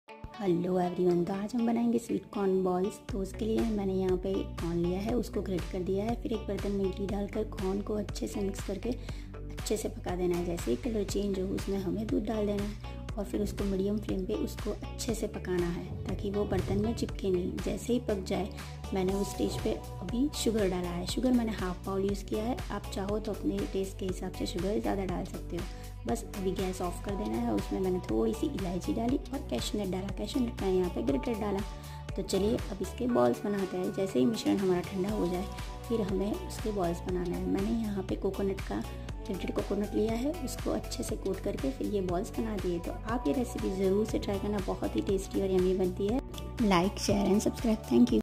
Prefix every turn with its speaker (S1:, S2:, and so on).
S1: Hello everyone, तो आज हम बनाएंगे स्वीट कॉर्न बॉल्स। तो उसके लिए मैंने यहाँ पे कॉर्न लिया है, उसको ग्रेट कर दिया है। फिर एक बर्तन में घी डालकर कॉर्न को अच्छे से मिक्स करके अच्छे से पका देना है। जैसे ही कलर चेंज हो उसमें हमें दूध डाल देना है और फिर उसको मीडियम फ्लेम पे उसको अच्छे से पकाना है ताकि वो बर्तन में चिपके नहीं। जैसे ही पक जाए, मैंने उस स्टेज पे अभी शुगर डाला है। शुगर मैंने हाफ पाउल यूज़ किया है। आप चाहो तो अपने टेस्ट के हिसाब से शुगर ज़्यादा डाल सकते हो। बस अभी गैस ऑफ कर देना है। उसमें मैंने थोड़ी सी इलायची डाली और कैशू नट डाला। कैशू नट मैंने यहाँ पे ग्रेटेड डाला। तो चलिए अब इसके बॉल्स बनाते हैं। जैसे ही मिश्रण हमारा ठंडा हो जाए फिर हमें उसके बॉल्स बनाना है। मैंने यहाँ पे कोकोनट का ग्रेटेड कोकोनट लिया है, उसको अच्छे से कोट करके फिर ये बॉल्स बना दिए। तो आप ये रेसिपी ज़रूर से ट्राई करना, बहुत ही टेस्टी और यम्मी बनती है। Like, share and subscribe. Thank you.